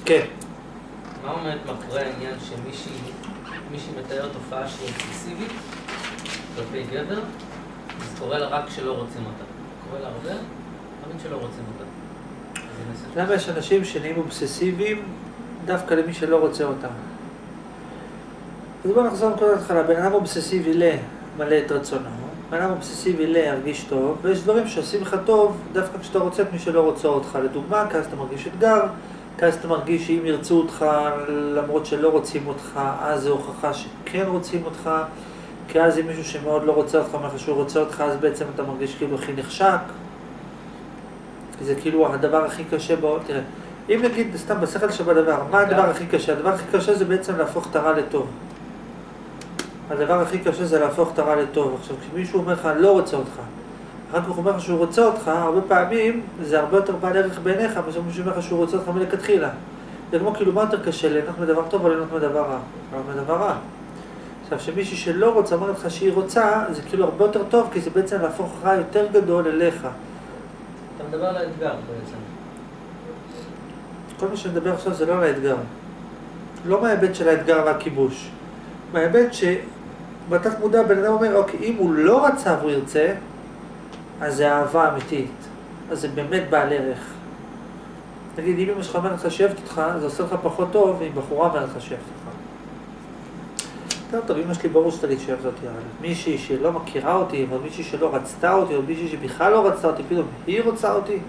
כן. מה אומרת מאחורי העניין שמישהי מתאר תופעה שהיא אובססיבית כלפי גבר, אז קורה לה רק כשלא רוצים אותה. קורה לה הרבה, אבל שלא רוצים אותה. למה יש אנשים שנהיים אובססיביים דווקא למי שלא רוצה אותם? אז בואו נחזור מכל התחלה. בן אדם אובססיבי למלא את רצונו, בן אדם אובססיבי להרגיש טוב, ויש דברים שעושים לך טוב דווקא כשאתה רוצה את מי שלא רוצה אותך. לדוגמה, כי אז אתה מרגיש אתגר, כי אז אתה מרגיש שאם ירצו אותך למרות שלא רוצים אותך, אז זו הוכחה שכן רוצים אותך, כי אז אם מישהו שמאוד לא רוצה אותך, אומר שהוא רוצה אותך, אז בעצם אתה מרגיש כאילו הכי נחשק. זה כאילו הדבר הכי קשה בעולם. תראה, אם נגיד סתם בשכל שבדבר, מה הדבר הכי קשה? הדבר הכי קשה זה בעצם להפוך את הרע לטוב. הדבר הכי קשה זה להפוך את הרע לטוב. עכשיו, כשמישהו אומר לך, לא רוצה אותך, אחר כך הוא אומר לך שהוא רוצה אותך, הרבה פעמים זה הרבה יותר בעל ערך בעיניך, מאשר מישהו אומר לך שהוא רוצה אותך מלכתחילה. זה כמו כאילו מה יותר קשה, ליהנות מדבר טוב או ליהנות מדבר רע? ליהנות מדבר רע. עכשיו, שמישהי שלא רוצה, אומרת לך שהיא רוצה, זה כאילו הרבה יותר טוב, כי זה בעצם להפוך רע יותר גדול אליך. אתה מדבר על האתגר בעצם. כל מה שנדבר עכשיו זה לא על האתגר. לא מההיבט של האתגר והכיבוש. מההיבט שבתת מודע בן אדם אומר, אוקיי, אם הוא לא רצה והוא ירצה, אז זה אהבה אמיתית. אז זה באמת בעל ערך. נגיד, אם אמא שלך אומרת לך שאוהבת אותך, זה עושה לך פחות טוב, אם בחורה אומרת לך שאוהבת אותך. טוב, אמא שלי ברור שאתה לי שאוהבת אותי, אבל מישהי שלא מכירה אותי, או מישהי שלא רצתה אותי, או מישהי שבכלל לא רצתה אותי, פתאום היא רוצה אותי.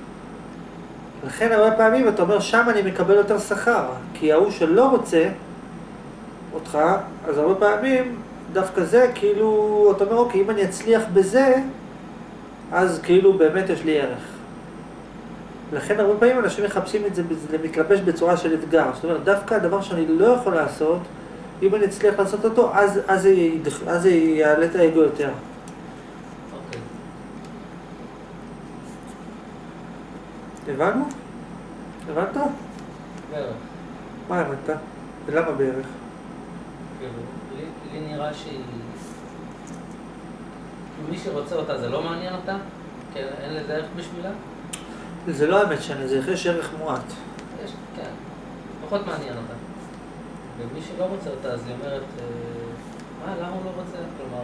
לכן הרבה פעמים אתה אומר, שם אני מקבל יותר שכר, כי ההוא שלא רוצה אותך, אז הרבה פעמים דווקא זה, כאילו, אתה אומר, אוקיי, אם אני אצליח בזה, אז כאילו באמת יש לי ערך. לכן הרבה פעמים אנשים מחפשים את זה למתלבש בצורה של אתגר. זאת אומרת, דווקא הדבר שאני לא יכול לעשות, אם אני אצליח לעשות אותו, אז זה יעלה את האגו יותר. אוקיי. הבנו? הבנת? בערך. מה הבנת? ולמה בערך? לי נראה שהיא... מי שרוצה אותה זה לא מעניין אותה? כן, אין לזה ערך בשבילה? זה לא האמת שאני, זה יש ערך מועט. יש, כן. פחות מעניין אותה. ומי שלא רוצה אותה, אז היא אומרת, למה הוא לא רוצה? כלומר,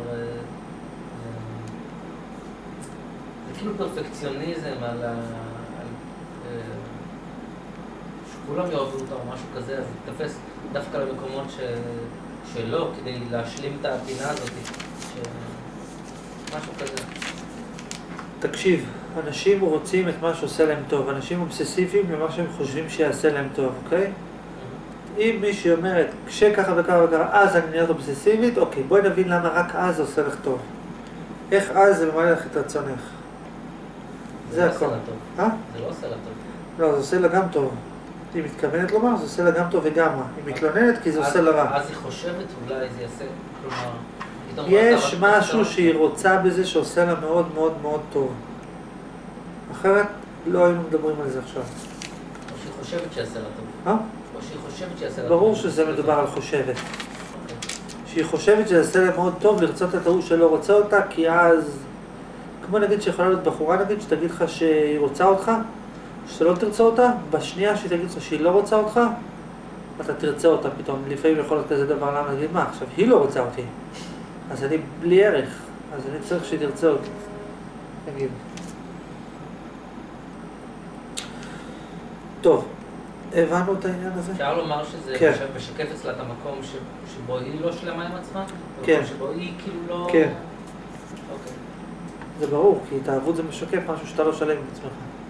זה כאילו פרפקציוניזם על שכולם יאהבו אותה או משהו כזה, אז היא תפס דווקא למקומות שלא, כדי להשלים את הפינה הזאת, משהו כזה. תקשיב, אנשים רוצים את מה שעושה להם טוב, אנשים אובססיביים למה שהם חושבים שיעשה להם טוב, אוקיי? אם מישהי אומרת, כשככה וככה וככה, אז אני נהיית אובססיבית, אוקיי, בואי נבין למה רק אז זה עושה לך טוב. איך אז זה ממלא לך את רצונך. זה לא עושה לה טוב. זה לא עושה לה טוב. לא, זה עושה לה גם טוב. היא מתכוונת לומר, זה עושה לה גם טוב וגם רע. היא מתלוננת כי זה עושה לה רע. אז היא חושבת, אולי זה יעשה, כלומר... יש משהו שהיא רוצה בזה שעושה לה מאוד מאוד מאוד טוב. אחרת לא היינו מדברים על זה עכשיו. או שהיא חושבת שיעשה לה טוב. או שהיא חושבת שיעשה לה טוב. ברור שזה מדובר על חושבת. שהיא חושבת שיעשה לה מאוד טוב לרצות את ההוא שלא רוצה אותה, כי אז... כמו נגיד שיכולה להיות בחורה, נגיד, שתגיד לך שהיא רוצה אותך, שאתה לא תרצה אותה, בשנייה שהיא תגיד לך שהיא לא רוצה אותך, אתה תרצה אותה פתאום. לפעמים יכול להיות כזה דבר, למה נגיד, מה, עכשיו היא לא רוצה אותי, אז אני בלי ערך, אז אני צריך שהיא תרצה אותי. נגיד. טוב, הבנו את העניין הזה? אפשר לומר שזה משקף אצלה את המקום שבו היא לא שלמה עם עצמה? כן. שבו היא כאילו לא... כן. אוקיי. זה ברור, כי התאהבות זה משקף משהו שאתה לא שלם עם עצמך.